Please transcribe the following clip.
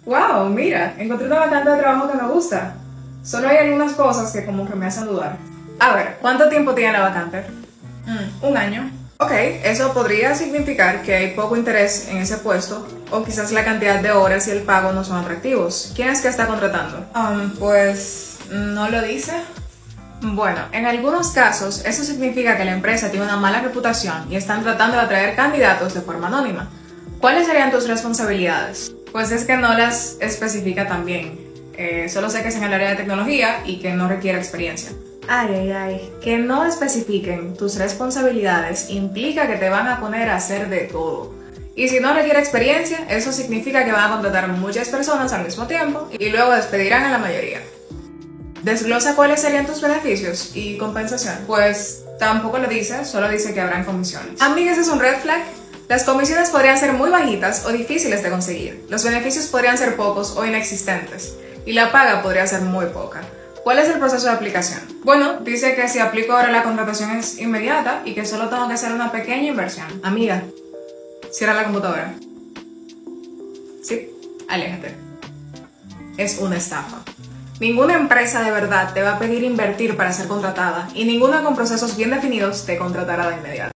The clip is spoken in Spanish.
Wow, mira, encontré una vacante de trabajo que me gusta. Solo hay algunas cosas que como que me hacen dudar. A ver, ¿cuánto tiempo tiene la vacante? Un año. Ok, eso podría significar que hay poco interés en ese puesto o quizás la cantidad de horas y el pago no son atractivos. ¿Quién es que está contratando? Pues no lo dice. Bueno, en algunos casos eso significa que la empresa tiene una mala reputación y están tratando de atraer candidatos de forma anónima. ¿Cuáles serían tus responsabilidades? Pues es que no las especifica tan bien. Solo sé que es en el área de tecnología y que no requiere experiencia. Ay. Que no especifiquen tus responsabilidades implica que te van a poner a hacer de todo. Y si no requiere experiencia, eso significa que van a contratar muchas personas al mismo tiempo y luego despedirán a la mayoría. Desglosa cuáles serían tus beneficios y compensación. Pues tampoco lo dice, solo dice que habrán comisiones. Amigas, es un red flag. Las comisiones podrían ser muy bajitas o difíciles de conseguir. Los beneficios podrían ser pocos o inexistentes. Y la paga podría ser muy poca. ¿Cuál es el proceso de aplicación? Bueno, dice que si aplico ahora la contratación es inmediata y que solo tengo que hacer una pequeña inversión. Amiga, cierra la computadora. Sí, aléjate. Es una estafa. Ninguna empresa de verdad te va a pedir invertir para ser contratada y ninguna con procesos bien definidos te contratará de inmediato.